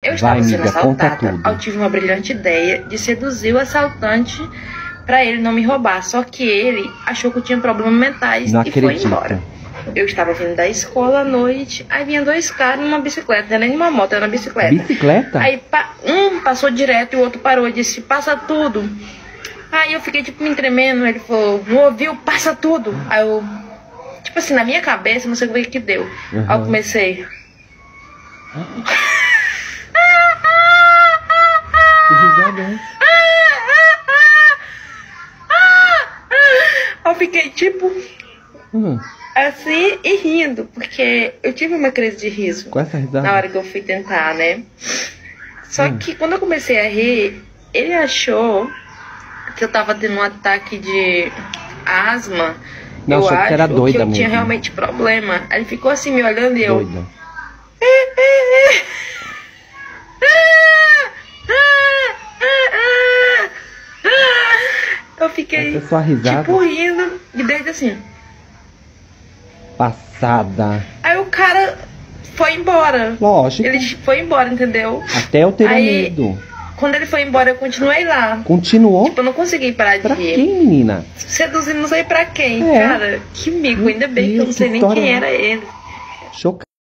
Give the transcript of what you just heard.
Eu estava sendo assaltada. Eu tive uma brilhante ideia de seduzir o assaltante pra ele não me roubar. Só que ele achou que eu tinha problemas mentais e foi embora. Eu estava vindo da escola à noite, aí vinha dois caras numa bicicleta, não era nem uma moto, era uma bicicleta. Bicicleta? Aí um passou direto e o outro parou e disse, passa tudo. Aí eu fiquei tipo me tremendo, ele falou, não ouviu, passa tudo. Aí eu, tipo assim, na minha cabeça, não sei o que deu. Aí eu comecei... Que risada é essa? Eu fiquei tipo... assim e rindo, porque eu tive uma crise de riso com essa risada? Na hora que eu fui tentar, né? Só que quando eu comecei a rir, ele achou que eu tava tendo um ataque de asma. Não, eu achou acho que era doida que eu mesmo. tinha realmente problema. Aí ele ficou assim me olhando e eu... Doida. Eu fiquei essa é sua risada? tipo rindo e desde assim... Passada. Aí o cara foi embora. Lógico. Ele foi embora, entendeu? Até eu ter medo. Quando ele foi embora, eu continuei lá. Continuou? Tipo, eu não consegui parar de pra rir. Quem, menina? Seduzindo não sei pra quem, cara. Que mico, ainda bem que eu não sei nem quem era ele. Chocado.